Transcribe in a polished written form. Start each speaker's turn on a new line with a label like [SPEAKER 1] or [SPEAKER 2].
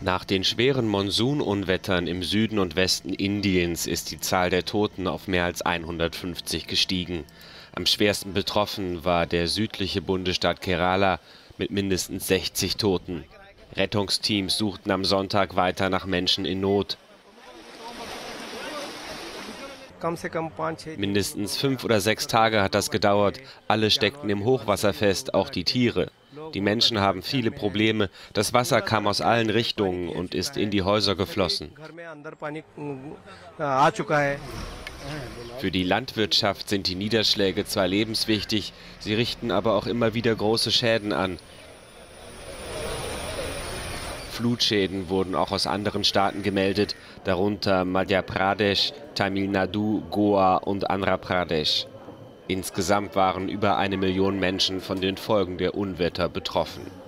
[SPEAKER 1] Nach den schweren Monsununwettern im Süden und Westen Indiens ist die Zahl der Toten auf mehr als 150 gestiegen. Am schwersten betroffen war der südliche Bundesstaat Kerala mit mindestens 60 Toten. Rettungsteams suchten am Sonntag weiter nach Menschen in Not. Mindestens 5 oder 6 Tage hat das gedauert. Alle steckten im Hochwasser fest, auch die Tiere. Die Menschen haben viele Probleme. Das Wasser kam aus allen Richtungen und ist in die Häuser geflossen. Für die Landwirtschaft sind die Niederschläge zwar lebenswichtig, sie richten aber auch immer wieder große Schäden an. Flutschäden wurden auch aus anderen Staaten gemeldet, darunter Madhya Pradesh, Tamil Nadu, Goa und Andhra Pradesh. Insgesamt waren über 1 Million Menschen von den Folgen der Unwetter betroffen.